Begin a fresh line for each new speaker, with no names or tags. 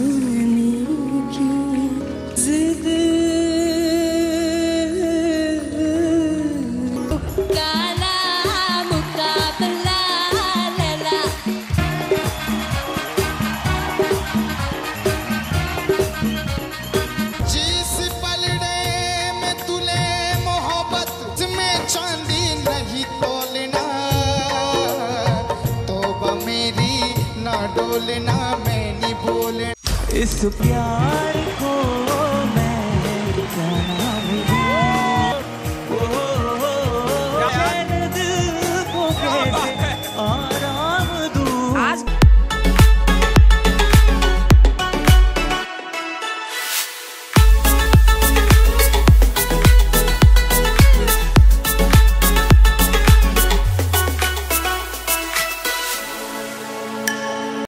की जिद काला मुकाबला लैला
जिस पलड़े में तुले मोहब्बत में चांदी नहीं तोलना तौबा मेरी ना डोलना मैं नहीं बोलना
इस प्यार को मैं जाना